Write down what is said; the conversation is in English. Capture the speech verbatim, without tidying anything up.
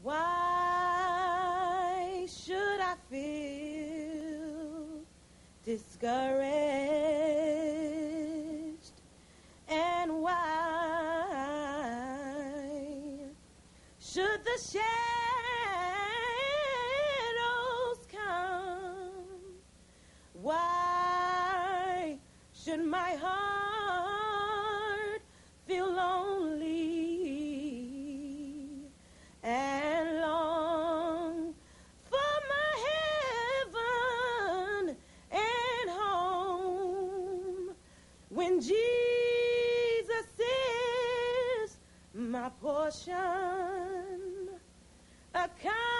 Why should I feel discouraged? And why should the shadows come? Why should my heart feel lonely and long for my heaven and home when Jesus is my portion? A kind